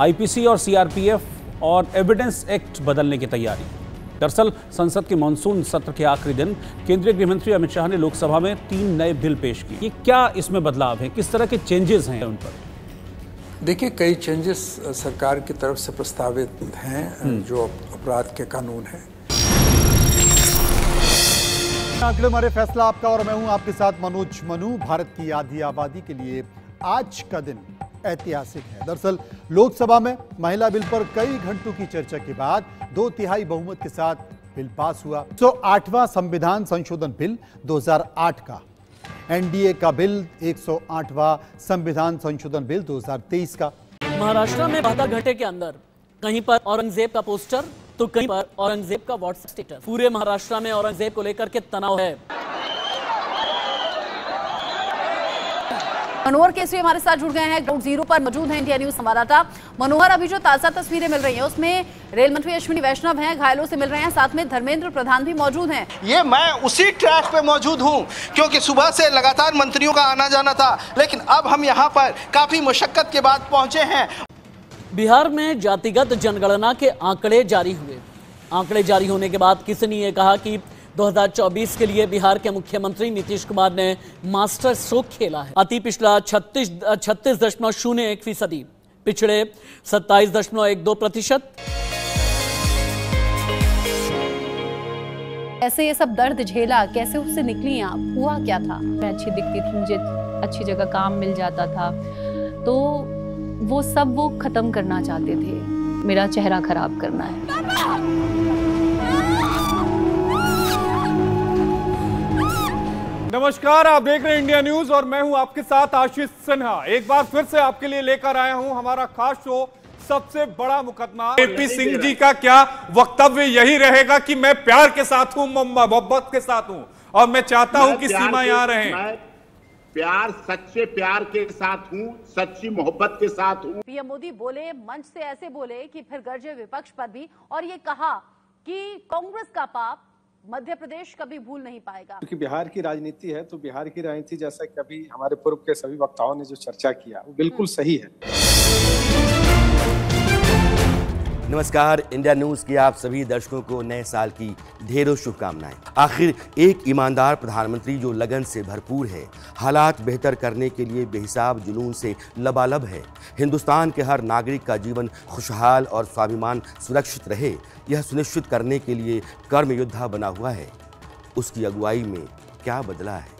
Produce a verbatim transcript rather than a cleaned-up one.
IPC और CRPF और evidence act बदलने की तैयारी। दरअसल संसद के मानसून सत्र के आखिरी दिन केंद्रीय गृह मंत्री अमित शाह ने लोकसभा में तीन नए बिल पेश किए। ये क्या इसमें बदलाव है, किस तरह के चेंजेस हैं उन पर? देखिए, कई चेंजेस सरकार की तरफ से प्रस्तावित हैं जो अपराध के कानून हैं। आखिर हमारे फैसला आपका और मैं हूं आपके साथ मनोज मनु। भारत की आधी आबादी के लिए आज का दिन ऐतिहासिक है। दरअसल लोकसभा में महिला बिल पर कई घंटों की चर्चा के बाद दो तिहाई बहुमत के साथ बिल पास हुआ। सौ आठवां संविधान संशोधन बिल दो हज़ार आठ का, एनडीए का बिल एक सौ आठवां संविधान संशोधन बिल दो हज़ार तेईस का। महाराष्ट्र में बहत्तर घंटे के अंदर कहीं पर औरंगजेब का पोस्टर तो कहीं पर औरंगजेब का व्हाट्सएप स्टेटस। पूरे महाराष्ट्र में औरंगजेब को लेकर के तनाव है। मनोहर केसरी हमारे साथ जुड़ गए हैं, ग्राउंड जीरो पर मौजूद हैं इंडिया न्यूज संवाददाता। मनोहर, अभी जो ताजा तस्वीरें मिल रही हैं उसमें रेल मंत्री अश्विनी वैष्णव हैं, घायलों से मिल रहे हैं, साथ में धर्मेंद्र प्रधान भी मौजूद हैं। ये मैं उसी ट्रैक पे मौजूद हूं क्योंकि सुबह से लगातार मंत्रियों का आना जाना था, लेकिन अब हम यहां पर काफी मुशक्कत के बाद पहुंचे हैं। बिहार में जातिगत जनगणना के आंकड़े जारी हुए। आंकड़े जारी होने के बाद किसी ने यह कहा कि दो हज़ार चौबीस के लिए बिहार के मुख्यमंत्री नीतीश कुमार ने मास्टर स्ट्रोक खेला है। अति पिछला छत्तीस छत्तीस दशमलव शून्य एक फीसदी, पिछड़े सत्ताईस दशमलव एक दो प्रतिशत। कैसे ये सब दर्द झेला, कैसे उससे निकली आप, हुआ क्या था? मैं अच्छी दिखती थी, मुझे अच्छी जगह काम मिल जाता था, तो वो सब वो खत्म करना चाहते थे, मेरा चेहरा खराब करना है। नमस्कार, आप देख रहे हैं इंडिया न्यूज और मैं हूं आपके साथ आशीष सिन्हा। एक बार फिर से आपके लिए लेकर आया हूं हमारा खास शो सबसे बड़ा मुकदमा। एपी सिंह जी का क्या वक्तव्य यही रहेगा कि मैं प्यार के साथ हूं, मोहब्बत के साथ हूं और मैं चाहता हूं कि सीमा यहां रहे। प्यार, सच्चे प्यार के साथ हूं, सच्ची मोहब्बत के साथ हूं। पीएम मोदी बोले, मंच से ऐसे बोले कि फिर गरजे विपक्ष पर भी, और ये कहा कि कांग्रेस का पाप मध्य प्रदेश कभी भूल नहीं पाएगा। क्योंकि बिहार की राजनीति है, तो बिहार की राजनीति जैसा कि अभी हमारे पूर्व के सभी वक्ताओं ने जो चर्चा किया वो बिल्कुल सही है। नमस्कार, इंडिया न्यूज के आप सभी दर्शकों को नए साल की ढेरों शुभकामनाएं। आखिर एक ईमानदार प्रधानमंत्री जो लगन से भरपूर है, हालात बेहतर करने के लिए बेहिसाब जुनून से लबालब है, हिंदुस्तान के हर नागरिक का जीवन खुशहाल और स्वाभिमान सुरक्षित रहे, यह सुनिश्चित करने के लिए कर्म योद्धा बना हुआ है। उसकी अगुवाई में क्या बदला है?